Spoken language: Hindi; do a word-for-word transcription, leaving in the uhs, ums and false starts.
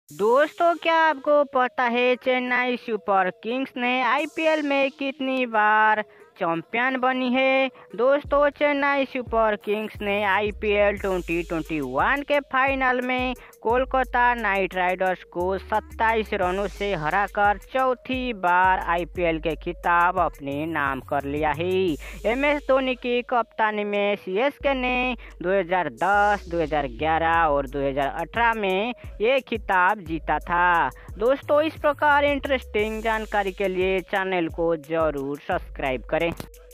दोस्तों, क्या आपको पता है चेन्नई सुपर किंग्स ने आईपीएल में कितनी बार चैंपियन बनी है? दोस्तों, चेन्नई सुपर किंग्स ने आईपीएल ट्वेंटी ट्वेंटी वन के फाइनल में कोलकाता नाइट राइडर्स को सत्ताईस रनों से हराकर चौथी बार आईपीएल के खिताब अपने नाम कर लिया है। एम एस धोनी की कप्तानी में सीएसके ने दो हज़ार दस, दो हज़ार ग्यारह और दो हज़ार अठारह में ये खिताब जीता था। दोस्तों, इस प्रकार इंटरेस्टिंग जानकारी के लिए चैनल को जरूर सब्सक्राइब करें।